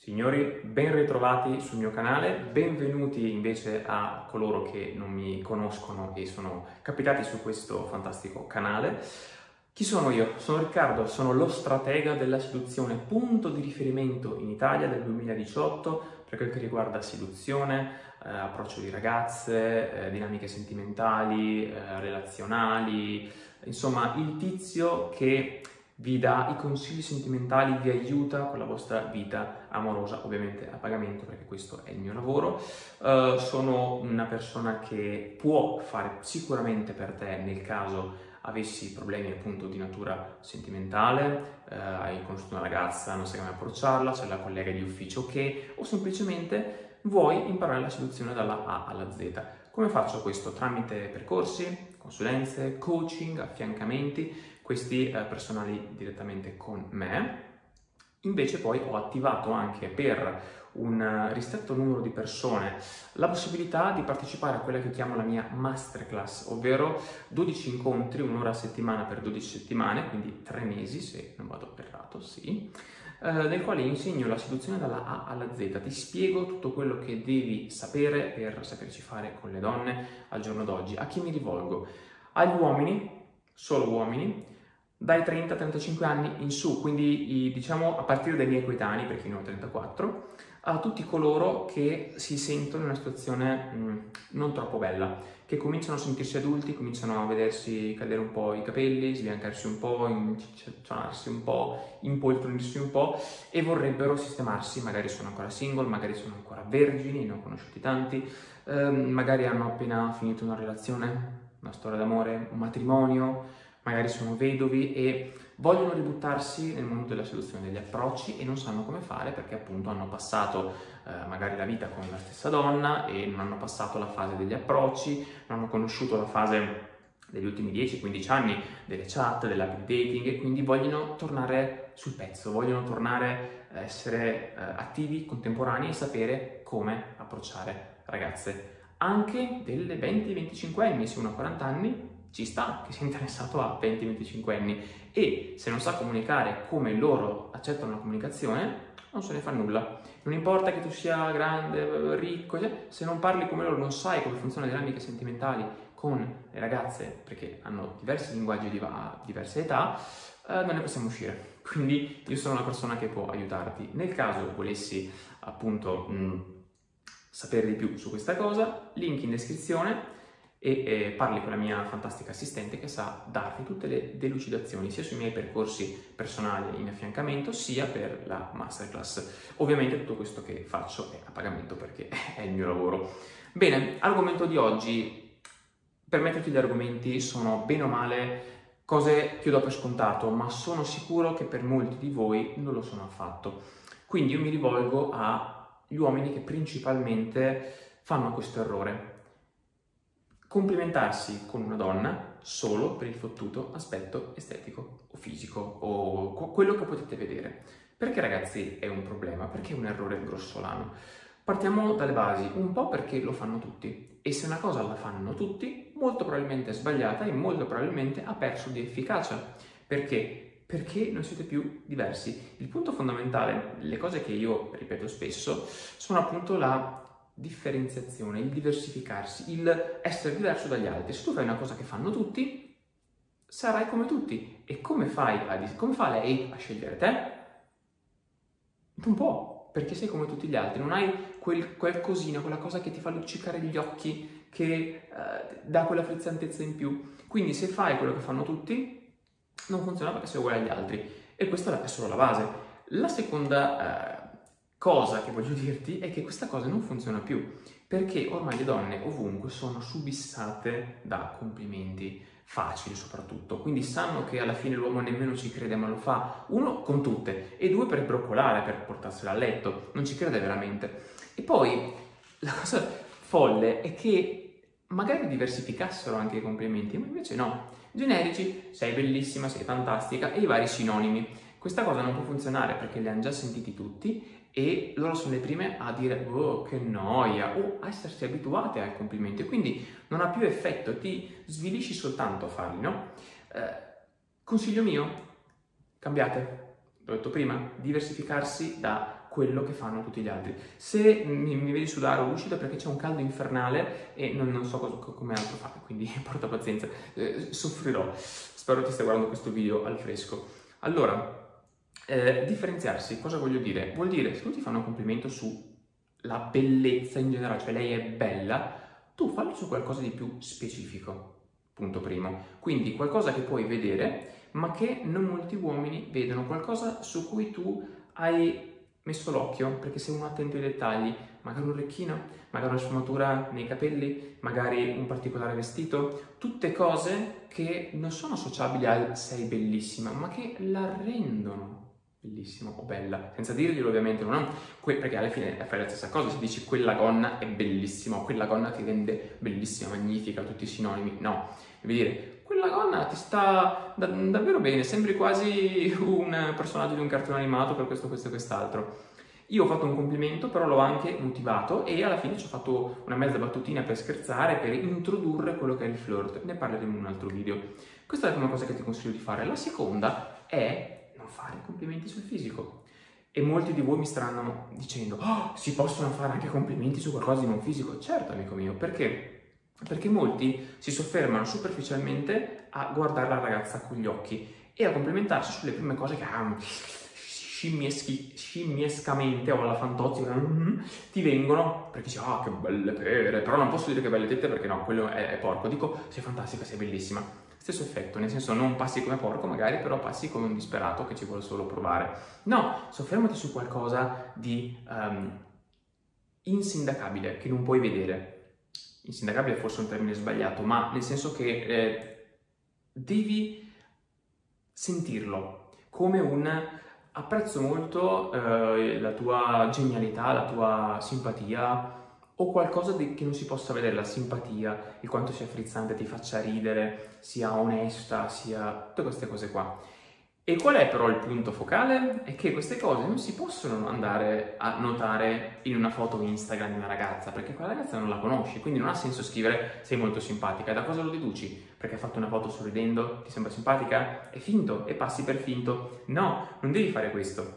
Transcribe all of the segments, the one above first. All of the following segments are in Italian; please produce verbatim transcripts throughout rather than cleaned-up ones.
Signori, ben ritrovati sul mio canale, benvenuti invece a coloro che non mi conoscono e sono capitati su questo fantastico canale. Chi sono io? Sono Riccardo, sono lo stratega della seduzione, punto di riferimento in Italia del duemiladiciotto per quel che riguarda seduzione, eh, approccio di ragazze, eh, dinamiche sentimentali, eh, relazionali, insomma il tizio che vi dà i consigli sentimentali, vi aiuta con la vostra vita amorosa, ovviamente a pagamento perché questo è il mio lavoro. Uh, sono una persona che può fare sicuramente per te nel caso avessi problemi appunto di natura sentimentale, uh, hai conosciuto una ragazza, non sai come approcciarla, c'è la collega di ufficio che, o semplicemente vuoi imparare la seduzione dalla A alla Z. Come faccio questo? Tramite percorsi, consulenze, coaching, affiancamenti, questi eh, personali direttamente con me. Invece poi ho attivato anche per un ristretto numero di persone la possibilità di partecipare a quella che chiamo la mia masterclass, ovvero dodici incontri, un'ora a settimana per dodici settimane, quindi tre mesi se non vado errato, sì, eh, nel quale insegno la seduzione dalla A alla Z, ti spiego tutto quello che devi sapere per saperci fare con le donne al giorno d'oggi. A chi mi rivolgo? Agli uomini, solo uomini, dai trenta ai trentacinque anni in su, quindi diciamo a partire dai miei coetanei, perché io ne ho trentaquattro, a tutti coloro che si sentono in una situazione mh, non troppo bella, che cominciano a sentirsi adulti, cominciano a vedersi cadere un po' i capelli, sbiancarsi un po', inciccionarsi un po', impoltronirsi un po' e vorrebbero sistemarsi, magari sono ancora single, magari sono ancora vergini, ne ho conosciuti tanti, ehm, magari hanno appena finito una relazione, una storia d'amore, un matrimonio, magari sono vedovi e vogliono ributtarsi nel mondo della seduzione, degli approcci e non sanno come fare perché appunto hanno passato eh, magari la vita con la stessa donna e non hanno passato la fase degli approcci, non hanno conosciuto la fase degli ultimi dieci quindici anni delle chat, dell'app dating e quindi vogliono tornare sul pezzo, vogliono tornare a essere eh, attivi, contemporanei e sapere come approcciare ragazze. Anche delle venti venticinque anni, se uno ha quaranta anni, ci sta che sia interessato a venti venticinque anni e se non sa comunicare come loro accettano la comunicazione, non se ne fa nulla. Non importa che tu sia grande, ricco, se non parli come loro, non sai come funzionano le dinamiche sentimentali con le ragazze, perché hanno diversi linguaggi di diverse età, eh, non ne possiamo uscire. Quindi io sono una persona che può aiutarti. Nel caso volessi appunto mh, sapere di più su questa cosa, link in descrizione, e eh, parli con la mia fantastica assistente che sa darti tutte le delucidazioni sia sui miei percorsi personali in affiancamento sia per la masterclass. Ovviamente tutto questo che faccio è a pagamento perché è il mio lavoro. Bene, argomento di oggi. Per me tutti gli argomenti sono bene o male cose che io do per scontato, ma sono sicuro che per molti di voi non lo sono affatto. Quindi io mi rivolgo agli uomini che principalmente fanno questo errore. Complimentarsi con una donna solo per il fottuto aspetto estetico o fisico o quello che potete vedere. Perché ragazzi è un problema? Perché è un errore grossolano? Partiamo dalle basi, un po' perché lo fanno tutti e se una cosa la fanno tutti molto probabilmente è sbagliata e molto probabilmente ha perso di efficacia. Perché? Perché non siete più diversi. Il punto fondamentale, le cose che io ripeto spesso, sono appunto la differenziazione, il diversificarsi, il essere diverso dagli altri. Se tu fai una cosa che fanno tutti, sarai come tutti. E come fai a, come fa lei a scegliere te? Non può, perché sei come tutti gli altri, non hai quel qualcosina, quella cosa che ti fa luccicare gli occhi, che eh, dà quella frizzantezza in più. Quindi se fai quello che fanno tutti, non funziona perché sei uguale agli altri. E questa è solo la base. La seconda eh, cosa che voglio dirti è che questa cosa non funziona più, perché ormai le donne ovunque sono subissate da complimenti facili soprattutto, quindi sanno che alla fine l'uomo nemmeno ci crede ma lo fa, uno con tutte e due per broccolare, per portarsela a letto, non ci crede veramente. E poi la cosa folle è che magari diversificassero anche i complimenti, ma invece no, generici, sei bellissima, sei fantastica e i vari sinonimi. Questa cosa non può funzionare perché li hanno già sentiti tutti e loro sono le prime a dire oh che noia o a essersi abituate ai complimenti, quindi non ha più effetto, ti svilisci soltanto a farli, no? Eh, consiglio mio, cambiate, l'ho detto prima, diversificarsi da quello che fanno tutti gli altri. Se mi, mi vedi sudare o lucido perché c'è un caldo infernale e non, non so cosa, come altro fare, quindi porta pazienza, eh, soffrirò. Spero ti stia guardando questo video al fresco. Allora, eh, differenziarsi, cosa voglio dire? Vuol dire, se tu ti fanno un complimento sulla bellezza in generale, cioè lei è bella, tu fallo su qualcosa di più specifico. Punto primo. Quindi qualcosa che puoi vedere, ma che non molti uomini vedono, qualcosa su cui tu hai messo l'occhio, perché sei uno attento ai dettagli, magari un orecchino, magari una sfumatura nei capelli, magari un particolare vestito, tutte cose che non sono associabili al sei bellissima, ma che la rendono bellissima o bella, senza dirglielo ovviamente, non que- perché alla fine fai la stessa cosa, se dici quella gonna è bellissima o quella gonna ti rende bellissima, magnifica, tutti i sinonimi, no, devi dire quella gonna ti sta da- davvero bene, sembri quasi un personaggio di un cartone animato per questo, questo e quest'altro. Io ho fatto un complimento, però l'ho anche motivato e alla fine ci ho fatto una mezza battutina per scherzare, per introdurre quello che è il flirt. Ne parleremo in un altro video. Questa è la prima cosa che ti consiglio di fare. La seconda è non fare complimenti sul fisico. E molti di voi mi staranno dicendo oh, si possono fare anche complimenti su qualcosa di non fisico? Certo, amico mio, perché? Perché molti si soffermano superficialmente a guardare la ragazza con gli occhi e a complimentarsi sulle prime cose che ah, scimmieschi, scimmiescamente o alla Fantozzi mm, ti vengono perché dici ah che belle pere, però non posso dire che belle tette perché no, quello è, è porco, dico sei fantastica, sei bellissima. Stesso effetto, nel senso non passi come porco magari, però passi come un disperato che ci vuole solo provare. No, soffermati su qualcosa di um, insindacabile, che non puoi vedere. Insindacabile è forse un termine sbagliato, ma nel senso che eh, devi sentirlo come un apprezzo molto eh, la tua genialità, la tua simpatia o qualcosa di, che non si possa vedere, la simpatia, il quanto sia frizzante, ti faccia ridere, sia onesta, sia tutte queste cose qua. E qual è però il punto focale? È che queste cose non si possono andare a notare in una foto Instagram di una ragazza, perché quella ragazza non la conosci, quindi non ha senso scrivere sei molto simpatica. E da cosa lo deduci? Perché hai fatto una foto sorridendo, ti sembra simpatica? È finto, e passi per finto. No, non devi fare questo.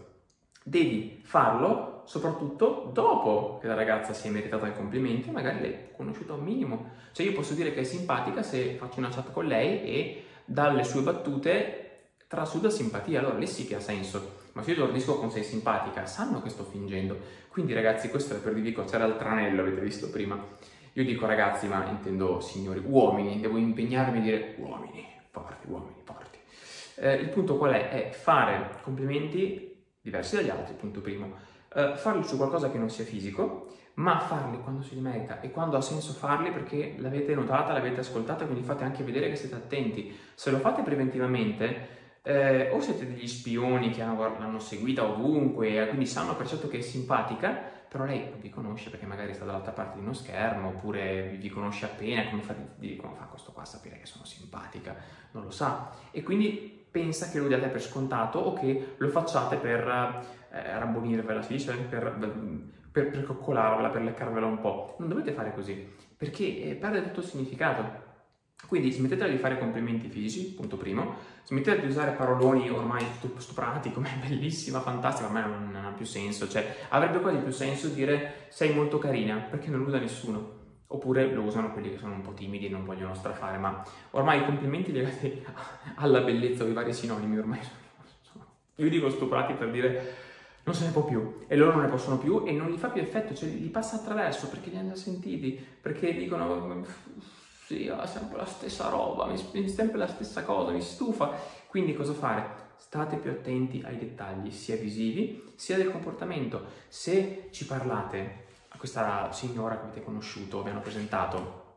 Devi farlo soprattutto dopo che la ragazza si è meritata il complimento e magari l'hai conosciuta un minimo. Cioè io posso dire che è simpatica se faccio una chat con lei e dalle sue battute trasuda simpatia, allora lì sì che ha senso, ma se io lo dico con sei simpatica, sanno che sto fingendo. Quindi ragazzi, questo è per dirvi cosa, c'era il tranello, avete visto prima. Io dico ragazzi, ma intendo signori, uomini, devo impegnarmi a dire uomini, forti, uomini, forti. Eh, il punto qual è? È fare complimenti diversi dagli altri, punto primo. Eh, farli su qualcosa che non sia fisico, ma farli quando si li merita e quando ha senso farli perché l'avete notata, l'avete ascoltata, quindi fate anche vedere che siete attenti. Se lo fate preventivamente, Eh, o siete degli spioni che hanno, l'hanno seguita ovunque, quindi sanno per certo che è simpatica, però lei non vi conosce perché magari sta dall'altra parte di uno schermo, oppure vi, vi conosce appena, come fa, di, come fa questo qua a sapere che sono simpatica? Non lo sa. E quindi pensa che lo diate per scontato o che lo facciate per eh, rabbonirvela, si dice, per, per, per coccolarvela, per leccarvela un po'. Non dovete fare così, perché eh, perde tutto il significato. Quindi smettetela di fare complimenti fisici, punto primo, smettetela di usare paroloni ormai stuprati come bellissima, fantastica, a me non, non ha più senso, cioè avrebbe quasi più senso dire sei molto carina, perché non lo usa nessuno, oppure lo usano quelli che sono un po' timidi e non vogliono strafare, ma ormai i complimenti legati alla bellezza o i vari sinonimi ormai sono, io dico stuprati per dire non se ne può più, e loro non ne possono più e non gli fa più effetto, cioè gli passa attraverso perché li hanno già sentiti, perché dicono sì, è sempre la stessa roba, mi è sempre la stessa cosa, mi stufa. Quindi cosa fare? State più attenti ai dettagli, sia visivi, sia del comportamento. Se ci parlate a questa signora che avete conosciuto, vi hanno presentato,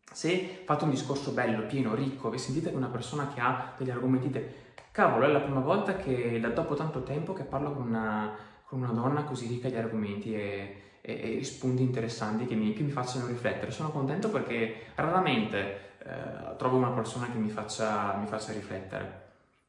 se fate un discorso bello, pieno, ricco, vi sentite che è una persona che ha degli argomenti, dite, cavolo, è la prima volta che da dopo tanto tempo che parlo con una, con una donna così ricca di argomenti e... e spunti interessanti che mi, che mi facciano riflettere. Sono contento perché raramente eh, trovo una persona che mi faccia, mi faccia riflettere.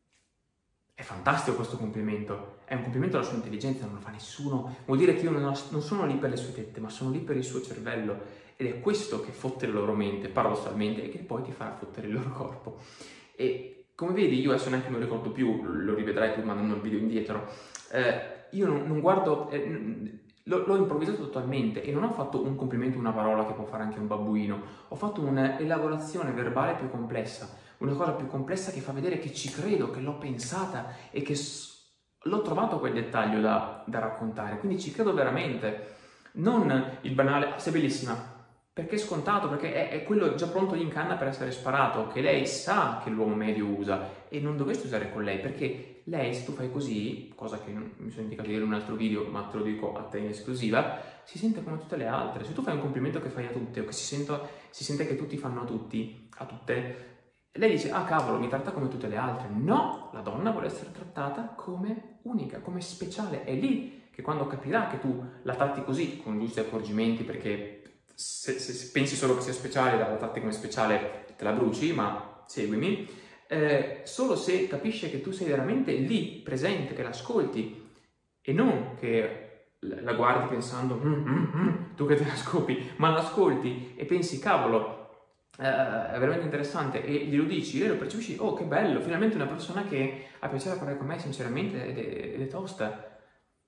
È fantastico questo complimento, è un complimento alla sua intelligenza, non lo fa nessuno. Vuol dire che io non, ho, non sono lì per le sue tette, ma sono lì per il suo cervello. Ed è questo che fotte la loro mente, paradossalmente, e che poi ti farà fottere il loro corpo. E come vedi, io adesso neanche me lo ricordo più, lo rivedrai tu mandando il video indietro, eh, io non, non guardo, eh, l'ho improvvisato totalmente e non ho fatto un complimento, una parola che può fare anche un babbuino, ho fatto un'elaborazione verbale più complessa, una cosa più complessa che fa vedere che ci credo, che l'ho pensata e che l'ho trovato quel dettaglio da, da raccontare, quindi ci credo veramente. Non il banale, ah, sei bellissima, perché è scontato, perché è, è quello già pronto in canna per essere sparato, che lei sa che l'uomo medio usa e non dovresti usare con lei, perché lei, se tu fai così, cosa che non mi sono indicato di dire in un altro video, ma te lo dico a te in esclusiva, si sente come tutte le altre. Se tu fai un complimento che fai a tutte, o che si, sento, si sente che tutti fanno a tutti, a tutte, lei dice, ah cavolo, mi tratta come tutte le altre. No, la donna vuole essere trattata come unica, come speciale. È lì che quando capirà che tu la tratti così, con giusti accorgimenti, perché se, se, se pensi solo che sia speciale, la tratti come speciale, te la bruci, ma seguimi, eh, solo se capisce che tu sei veramente lì, presente, che l'ascolti, e non che la guardi pensando, mm, mm, mm, tu che te la scopi, ma l'ascolti e pensi, cavolo, Uh, è veramente interessante, e glielo dici, lei lo percepisci, oh che bello, finalmente una persona che ha piacere a parlare con me sinceramente ed è, ed è tosta.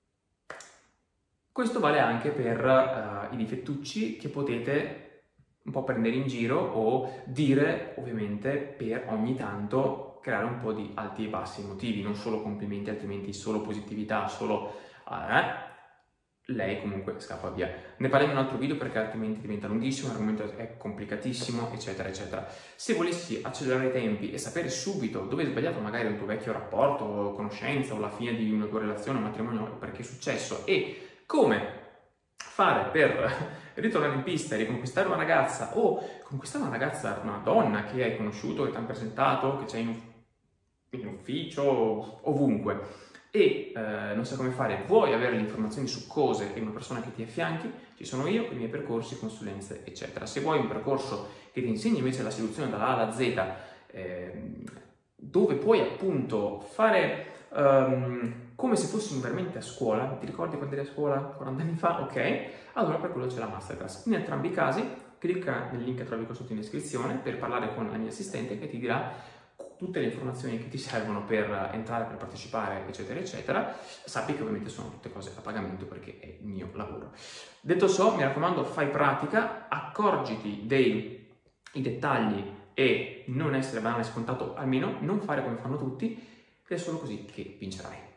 Questo vale anche per uh, i difettucci che potete un po' prendere in giro o dire, ovviamente, per ogni tanto creare un po' di alti e bassi emotivi, non solo complimenti, altrimenti solo positività, solo uh, lei comunque scappa via. Ne parliamo in un altro video perché altrimenti diventa lunghissimo, l'argomento è complicatissimo, eccetera, eccetera. Se volessi accelerare i tempi e sapere subito dove è sbagliato magari un tuo vecchio rapporto, o conoscenza, o la fine di una tua relazione, un matrimonio, perché è successo, e come fare per ritornare in pista e riconquistare una ragazza, o conquistare una ragazza, una donna che hai conosciuto, che ti hanno presentato, che c'è in, in ufficio, ovunque, e eh, non sai come fare, vuoi avere le informazioni su cose e una persona che ti affianchi, ci sono io con i miei percorsi, consulenze, eccetera. Se vuoi un percorso che ti insegni invece la seduzione dalla A alla Z, eh, dove puoi appunto fare um, come se fossimo veramente a scuola, ti ricordi quando eri a scuola quaranta anni fa? Ok, allora per quello c'è la masterclass. In entrambi i casi clicca nel link che trovi qua sotto in descrizione per parlare con la mia assistente che ti dirà tutte le informazioni che ti servono per entrare, per partecipare, eccetera, eccetera. Sappi che ovviamente sono tutte cose a pagamento perché è il mio lavoro. Detto ciò, mi raccomando, fai pratica, accorgiti dei i dettagli e non essere banale e scontato, almeno non fare come fanno tutti, ed è solo così che vincerai.